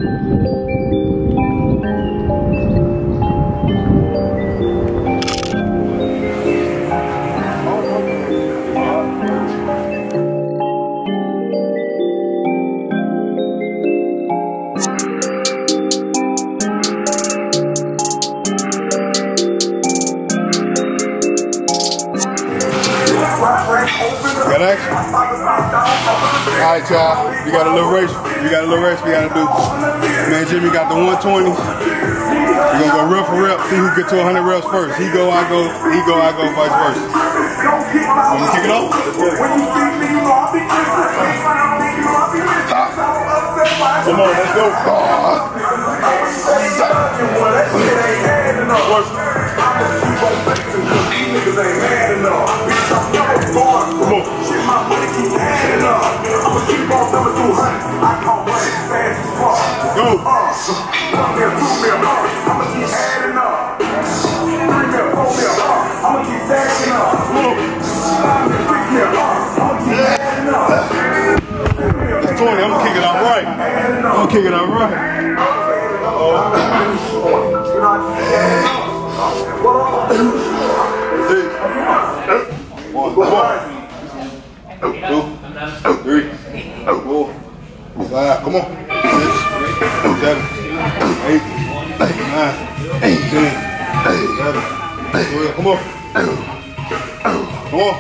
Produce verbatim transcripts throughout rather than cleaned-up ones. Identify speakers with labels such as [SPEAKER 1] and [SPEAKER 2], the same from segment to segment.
[SPEAKER 1] Got action? Alright, y'all. We got a little race. We got a little race we gotta do. Man, Jimmy got the one twenties. We're gonna go rep for rep, see who get to one hundred reps first. He go, I go, he go, I go, vice versa. Wanna kick it off? Come on, let's go. Niggas ain't mad enough. Bitch, I'm never going. Come on. Shit, my money keep adding up. I'ma keep on coming through hunts. I can't run fast as fuck. Go. Uh, one mil, two mil, uh, I'ma keep adding up. Three mil, four mil, uh, I'ma keep stacking up. Five mil, six mil, uh, I'ma keep adding up. It's twenty, I'm gonna kick it out right. I'm gonna kick it out right. Oh. One, one, two, three, four, five, come on, six, seven, eight, nine, ten, eleven, twelve, come on, come on,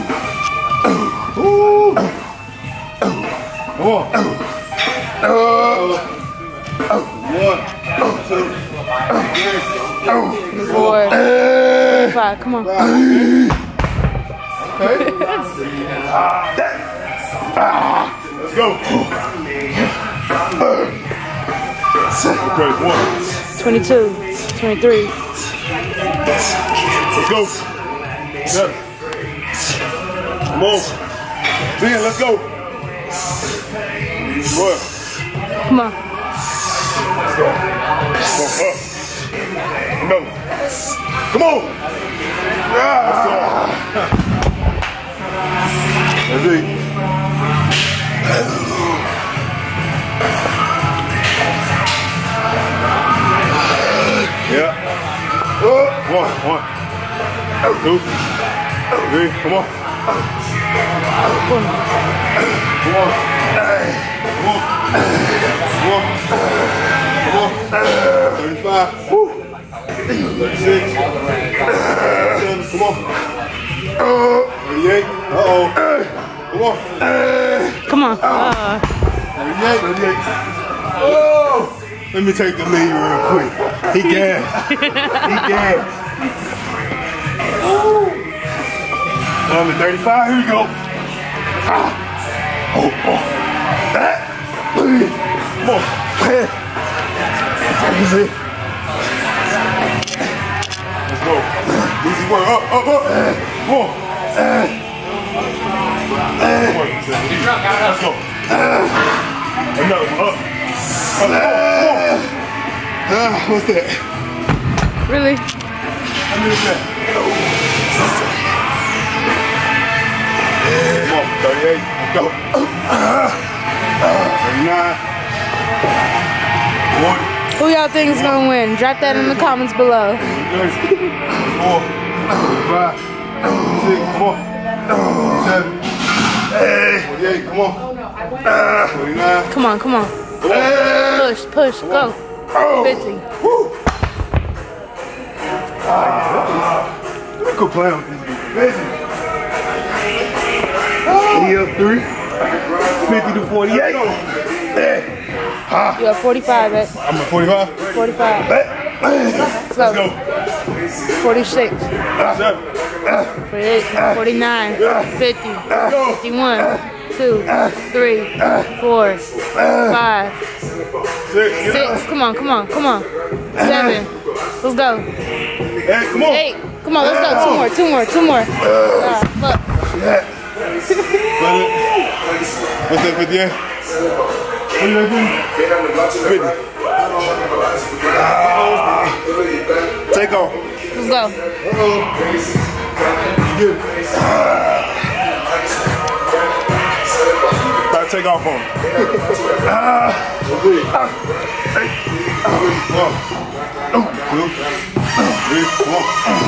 [SPEAKER 1] Ooh. Come on, one, two, three,
[SPEAKER 2] four, five, come on.
[SPEAKER 1] Okay. Let's go. Okay, one.
[SPEAKER 2] twenty-two, twenty-three.
[SPEAKER 1] Let's go. Seven. Come on. ten, let's go. What?
[SPEAKER 2] Come on.
[SPEAKER 1] Let's go. Come on. Up. No. Come on. Let's go. That's it. Yeah. One, one, two, three. Come on. Come on. Come on. Come on. Come on. thirty-five. Woo. thirty-six. thirty-seven. Come on. thirty-eight. Uh-oh. Come on.
[SPEAKER 2] Come on. Uh.
[SPEAKER 1] thirty-eight. thirty-eight. Oh! Let me take the lead real quick. He gassed. He gassed. Number thirty-five. Here we go. Ah. Oh, oh. That. Come on. That's it. Let's go. Easy work. Up, up, up. Come on. Let's go. Another one. Up. Up. Come on. Uh, what's that?
[SPEAKER 2] Really?
[SPEAKER 1] I missed that. Come on. thirty-eight. Let's go. thirty-nine. forty.
[SPEAKER 2] Who y'all think is gonna win? Drop that in the comments below.
[SPEAKER 1] Four, five, six, come on. Seven, forty-eight, come on. forty-nine.
[SPEAKER 2] Come on, come on. Push, push, go. fifty.
[SPEAKER 1] Let me go play with these guys. eighty up three. fifty to forty-eight.
[SPEAKER 2] You got forty-five, right?
[SPEAKER 1] I'm at forty-five.
[SPEAKER 2] forty-five.
[SPEAKER 1] Let's
[SPEAKER 2] go.
[SPEAKER 1] go.
[SPEAKER 2] forty-six.
[SPEAKER 1] Seven.
[SPEAKER 2] forty-eight. forty-nine. fifty. fifty-one. two. three. four. five.
[SPEAKER 1] Six.
[SPEAKER 2] six. Come on, come on, come on. seven. Let's go.
[SPEAKER 1] Eight. Come on.
[SPEAKER 2] eight. Come on, let's go. Two more, two more, two more. Uh, look.
[SPEAKER 1] What's that, fifty-eight? What are you doing? fifty. Uh, take off.
[SPEAKER 2] Let's go.
[SPEAKER 1] Uh-oh. Good. Uh, take off on him. Ah. Hey. One. Two. Three. Four.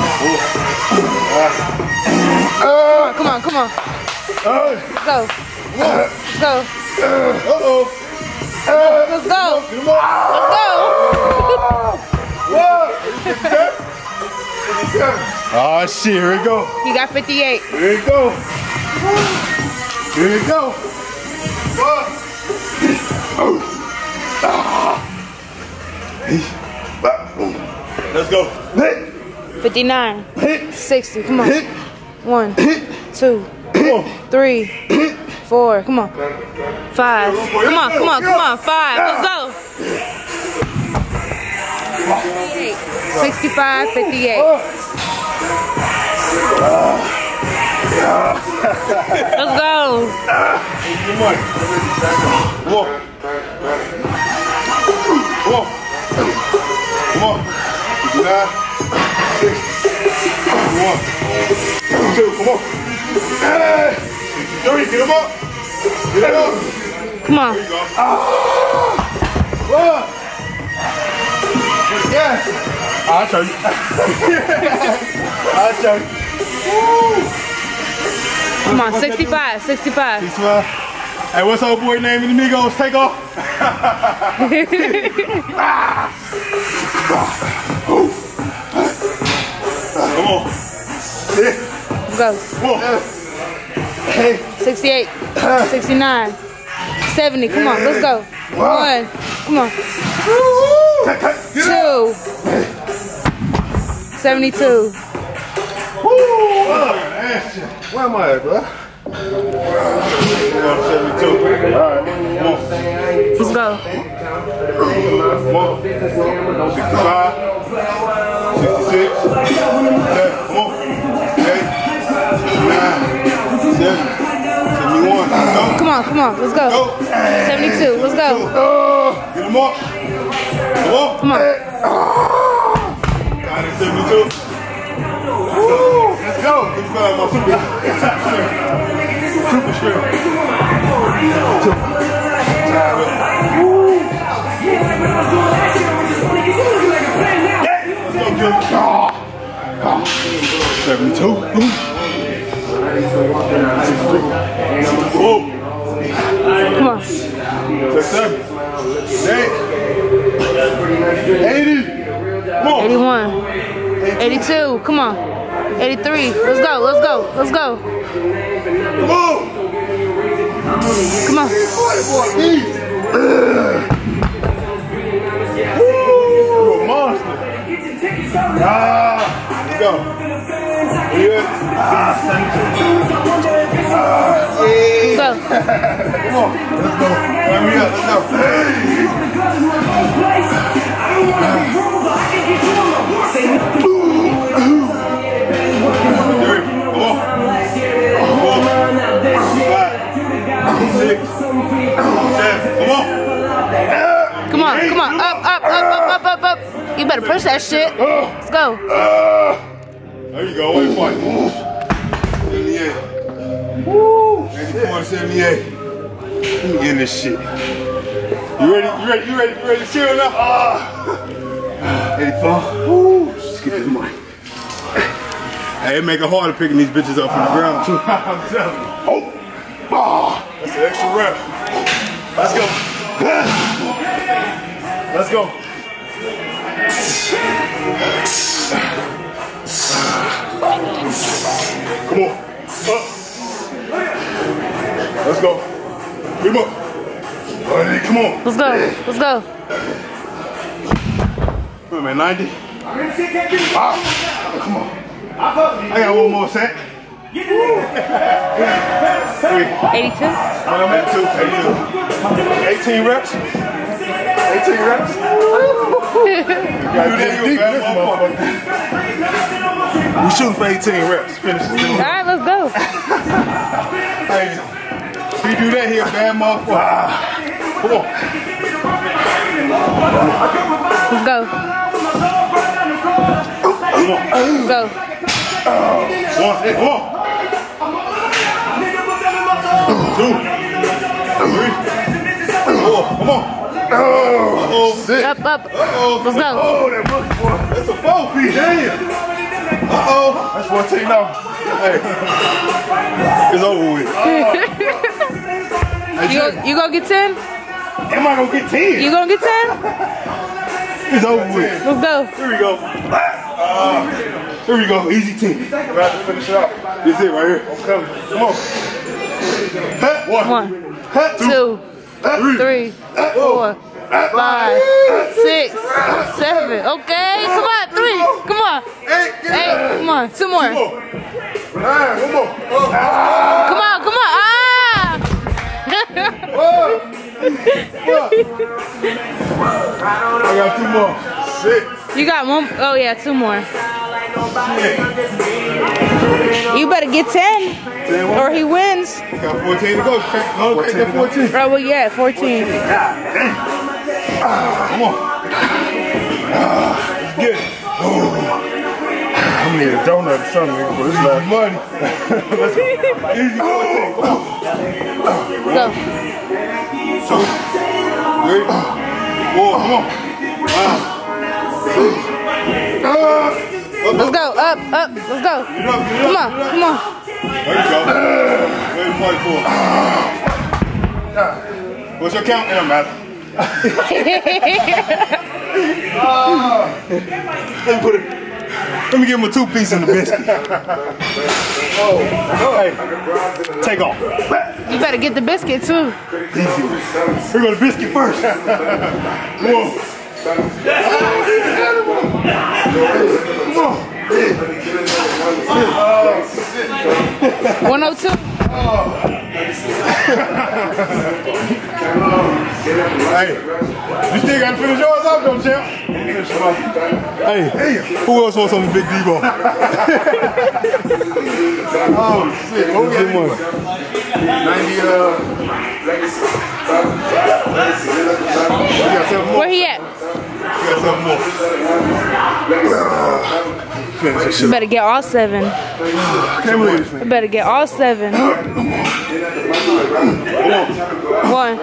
[SPEAKER 1] Four.
[SPEAKER 2] Come on, come on. Let's go. Let's go.
[SPEAKER 1] Uh-oh.
[SPEAKER 2] Let's go. Let's go.
[SPEAKER 1] Oh shit, here we go.
[SPEAKER 2] You got fifty-eight.
[SPEAKER 1] Here we go. Here we go. Let's go.
[SPEAKER 2] fifty-nine. sixty. Come on. One, two, three, four. Come on. Five. Come on, come on, come on. Five. Let's go. sixty-five, fifty-eight. Let's go.
[SPEAKER 1] Come on. Come on. Come on. Come on. Nine, six, one, two, come on. Hey, three, get him up. Get him up.
[SPEAKER 2] Come on.
[SPEAKER 1] There you go. Ah. One. Yes. I'll show you. I'll show you. Woo.
[SPEAKER 2] Come on, sixty-five, sixty-five.
[SPEAKER 1] sixty-five. Hey, what's old boy name in the Migos? Take off. Ah. Come on.
[SPEAKER 2] Let's go.
[SPEAKER 1] Come on. Hey.
[SPEAKER 2] sixty-eight, sixty-nine, seventy. Come on, let's go. One. Come on. Two. seventy-two.
[SPEAKER 1] Where am I at, bro? seventy-two. Alright. Come on.
[SPEAKER 2] Let's go.
[SPEAKER 1] Come on. sixty-five. sixty-six. Come on. eight. nine. seven. seventy-one. Go.
[SPEAKER 2] Come on, come on. Let's go.
[SPEAKER 1] Go.
[SPEAKER 2] seventy-two. Let's go.
[SPEAKER 1] Get him up. Come on.
[SPEAKER 2] Come on.
[SPEAKER 1] seventy-two. Woo! Let's go. Let's go. My super. Super strength. seventy-two.
[SPEAKER 2] Come on.
[SPEAKER 1] seven. eighty. Come on.
[SPEAKER 2] eighty-one. eighty-two. Come on. eighty-three. Let's go. Let's go. Let's go.
[SPEAKER 1] Come on.
[SPEAKER 2] Come on.
[SPEAKER 1] Woo! You're a monster. Ah, let's go. Yeah. Ah,
[SPEAKER 2] Let's go.
[SPEAKER 1] come on. Let's go. Let me up. Let's go. Six, seven, come on.
[SPEAKER 2] Come on, come on. Up, up, up, up, up, up, up. You better push that shit. Let's go.
[SPEAKER 1] There you go. Wait for it. seventy-eight. Woo. eighty-four, seventy-eight. Let me get this shit. You ready? You ready? You ready? You ready to chill now? Uh, eighty-four. Woo. Let's get this money. Hey, it make it harder picking these bitches up from the ground too. I'm telling you. Oh. Oh. That's an extra rep. Let's go. Let's go. Come on. Up. Let's go. Come on. Come on.
[SPEAKER 2] Let's go. Let's go.
[SPEAKER 1] Come on, man. ninety. Ah. Come on. I got one more set.
[SPEAKER 2] eighty-two.
[SPEAKER 1] I'm at two. eighty-two. eighteen reps. eighteen reps. You gotta dig deep in this motherfucker. We shooting for eighteen reps. Finish it.
[SPEAKER 2] All right, let's go.
[SPEAKER 1] Hey, if you do that here, bad motherfucker. Come on.
[SPEAKER 2] Let's go.
[SPEAKER 1] Come on.
[SPEAKER 2] Let's go.
[SPEAKER 1] One. Come on. Two. Oh, come on. Uh-oh.
[SPEAKER 2] Up, up.
[SPEAKER 1] Uh-oh.
[SPEAKER 2] Let's go.
[SPEAKER 1] Oh, that monkey boy. That's a four piece. Damn. Uh-oh. That's fourteen now. Hey. It's over with.
[SPEAKER 2] you, go, you gonna get ten?
[SPEAKER 1] Am I gonna get ten?
[SPEAKER 2] You gonna get ten?
[SPEAKER 1] It's over with.
[SPEAKER 2] Let's go.
[SPEAKER 1] Here we go. Uh, here we go. Easy ten. We're about to finish it out. This is it right here. I'm coming. Come on. One.
[SPEAKER 2] One, two, three, four, five, six, seven. Okay, come on, three. Come on. Eight. Come on. Two more.
[SPEAKER 1] One more.
[SPEAKER 2] Come on, come on. Ah!
[SPEAKER 1] I got two more. Six.
[SPEAKER 2] You got one. Oh yeah, two more. You better get ten, or he wins.
[SPEAKER 1] Got fourteen to go. No, okay, got fourteen.
[SPEAKER 2] Oh well, yeah, fourteen.
[SPEAKER 1] God damn. Come on. Let's get it. Oh. I'm gonna need a donut or something for this last money. Let's go. Easy fourteen.
[SPEAKER 2] Go.
[SPEAKER 1] Two, three, four, come on. Five, six.
[SPEAKER 2] Let's go. Up, up. Let's go.
[SPEAKER 1] Get up, get up,
[SPEAKER 2] Come on,
[SPEAKER 1] get up.
[SPEAKER 2] come on.
[SPEAKER 1] There you go. Wait to fight for. What's your count? It don't matter. Let me put it. Let me give him a two piece in the biscuit. Oh, hey, take off.
[SPEAKER 2] You better get the biscuit too.
[SPEAKER 1] Easy. Here go the biscuit first. Come on. Come on.
[SPEAKER 2] one oh two.
[SPEAKER 1] Hey, you still got to finish yours up though, champ. Hey, who else wants some Big Debo? Oh shit, what we got? ninety, uh, we got seven more.
[SPEAKER 2] Where he at?
[SPEAKER 1] We got seven more. Finish this
[SPEAKER 2] You
[SPEAKER 1] shit.
[SPEAKER 2] better get all seven.
[SPEAKER 1] I can't believe this, man.
[SPEAKER 2] You better get all seven. One,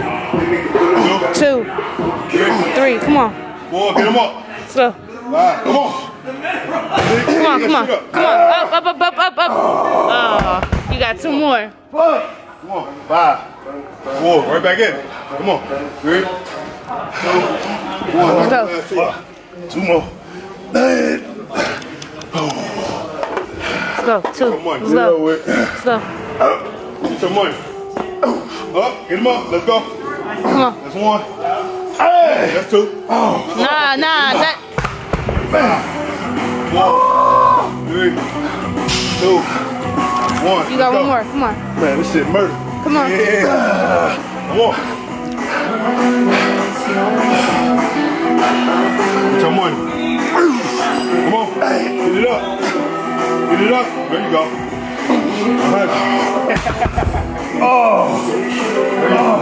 [SPEAKER 2] two, three. Come on.
[SPEAKER 1] Four, get him up.
[SPEAKER 2] Let's go.
[SPEAKER 1] Five, come on.
[SPEAKER 2] Come on, come on. Come on. Up, up, up, up, up, up. Oh, you got two more.
[SPEAKER 1] Come on. Five, four, right back in. Come on. Three, two, one.
[SPEAKER 2] Let's go.
[SPEAKER 1] Two more.
[SPEAKER 2] Let's go. Two. Let's go. Let's go.
[SPEAKER 1] Get your money. Up, get him up. Let's go.
[SPEAKER 2] Come on.
[SPEAKER 1] That's one. Hey, that's two.
[SPEAKER 2] Nah, nah. That.
[SPEAKER 1] One, three, two, one.
[SPEAKER 2] You got one more. Come on.
[SPEAKER 1] Man, this shit murder.
[SPEAKER 2] Come on.
[SPEAKER 1] Yeah. Come on. Get your money. Come on. Get it up. Get it up. There you go. Oh. Oh.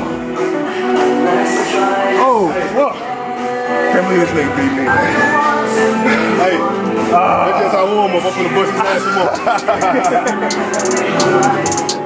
[SPEAKER 1] Oh, fuck. Can't believe this nigga beat me, man. Hey, uh, that's just how I warm up. I'm finna bust his ass some more.